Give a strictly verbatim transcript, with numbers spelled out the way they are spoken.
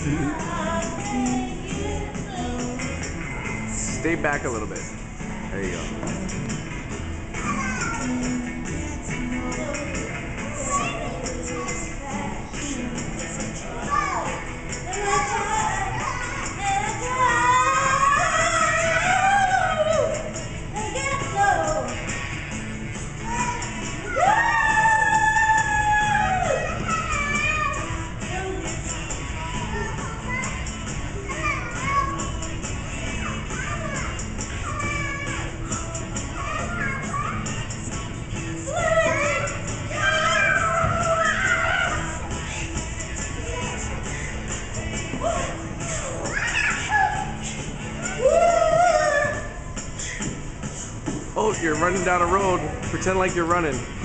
Stay back a little bit. There you go. Oh, you're running down a road. Pretend like you're running.